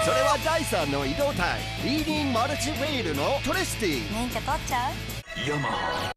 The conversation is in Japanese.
それは第3の移動体リーディングマルチウェイルのトリスティ。 免許取っちゃう？ ヤマハ